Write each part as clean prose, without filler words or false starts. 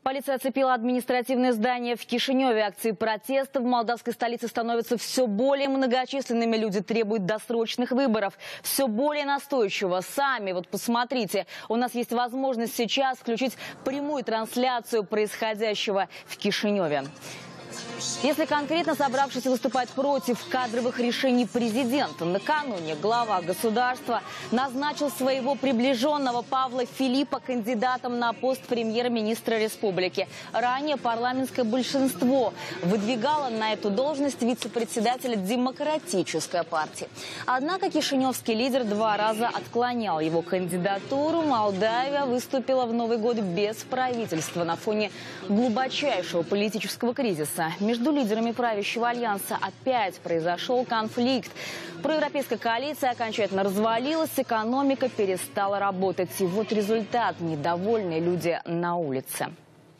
Полиция оцепила административное здание в Кишиневе. Акции протеста в молдавской столице становятся все более многочисленными. Люди требуют досрочных выборов. Все более настойчиво. Сами, вот посмотрите, у нас есть возможность сейчас включить прямую трансляцию происходящего в Кишиневе. Если конкретно собравшийся выступать против кадровых решений президента, накануне глава государства назначил своего приближенного Павла Филиппа кандидатом на пост премьер-министра республики. Ранее парламентское большинство выдвигало на эту должность вице-председателя Демократической партии. Однако кишиневский лидер 2 раза отклонял его кандидатуру. Молдавия выступила в Новый год без правительства на фоне глубочайшего политического кризиса. Между лидерами правящего альянса опять произошел конфликт. Проевропейская коалиция окончательно развалилась, экономика перестала работать. И вот результат: недовольные люди на улице.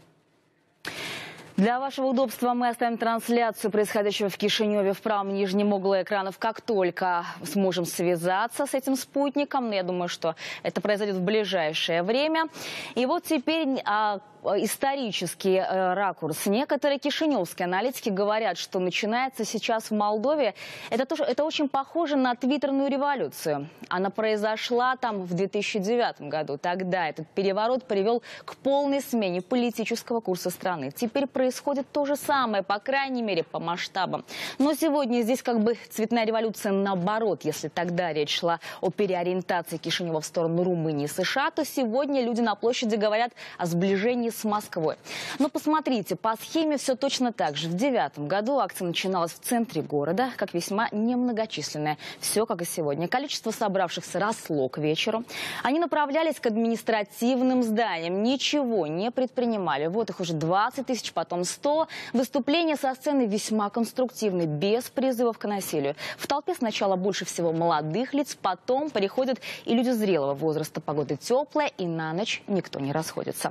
Для вашего удобства мы оставим трансляцию происходящего в Кишиневе в правом нижнем углу экранов, как только сможем связаться с этим спутником. Но я думаю, что это произойдет в ближайшее время. И вот теперь исторический ракурс. Некоторые кишиневские аналитики говорят, что начинается сейчас в Молдове. Это очень похоже на твиттерную революцию. Она произошла там в 2009 году. Тогда этот переворот привел к полной смене политического курса страны. Теперь происходит то же самое, по крайней мере, по масштабам. Но сегодня здесь как бы цветная революция наоборот. Если тогда речь шла о переориентации Кишинева в сторону Румынии и США, то сегодня люди на площади говорят о сближении с Москвой. Но посмотрите, по схеме все точно так же. В 2009 году акция начиналась в центре города, как весьма немногочисленная. Все как и сегодня. Количество собравшихся росло к вечеру. Они направлялись к административным зданиям. Ничего не предпринимали. Вот их уже 20 тысяч, потом 100. Выступления со сцены весьма конструктивны, без призывов к насилию. В толпе сначала больше всего молодых лиц, потом приходят и люди зрелого возраста. Погода теплая, и на ночь никто не расходится.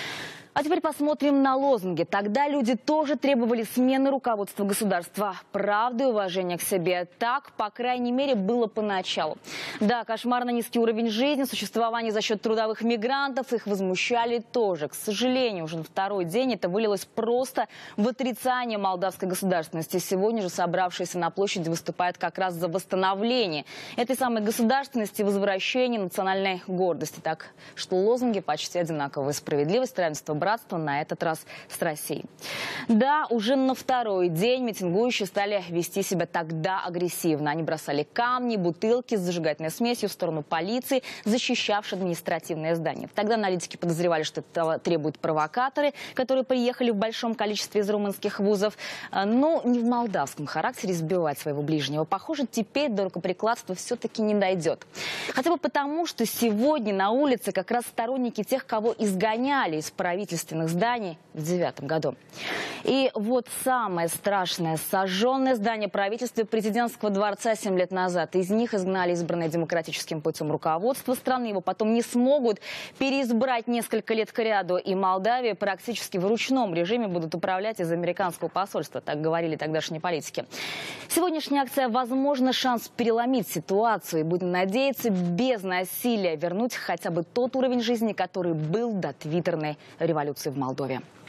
А теперь посмотрим на лозунги. Тогда люди тоже требовали смены руководства государства, правды и уважения к себе. Так, по крайней мере, было поначалу. Да, кошмарно низкий уровень жизни, существование за счет трудовых мигрантов, их возмущали тоже. К сожалению, уже на второй день это вылилось просто в отрицание молдавской государственности. Сегодня же собравшиеся на площади выступают как раз за восстановление этой самой государственности, возвращение национальной гордости. Так что лозунги почти одинаковые. Справедливость, равенство, братство, на этот раз с Россией. Да, уже на второй день митингующие стали вести себя тогда агрессивно. Они бросали камни, бутылки с зажигательной смесью в сторону полиции, защищавшей административное здание. Тогда аналитики подозревали, что этого требуют провокаторы, которые приехали в большом количестве из румынских вузов. Но не в молдавском характере избивать своего ближнего. Похоже, теперь до рукоприкладства все-таки не дойдет. Хотя бы потому, что сегодня на улице как раз сторонники тех, кого изгоняли из правительственных зданий в 2009 году. И вот самое страшное: сожженное здание правительства президентского дворца 7 лет назад. Из них изгнали избранное демократическим путем руководство страны. Его потом не смогут переизбрать несколько лет кряду. И Молдавия практически в ручном режиме будут управлять из американского посольства. Так говорили тогдашние политики. Сегодняшняя акция, возможно, шанс переломить ситуацию. И будем надеяться, без насилия вернуть хотя бы тот уровень жизни, который был до твиттерной революции в Молдове.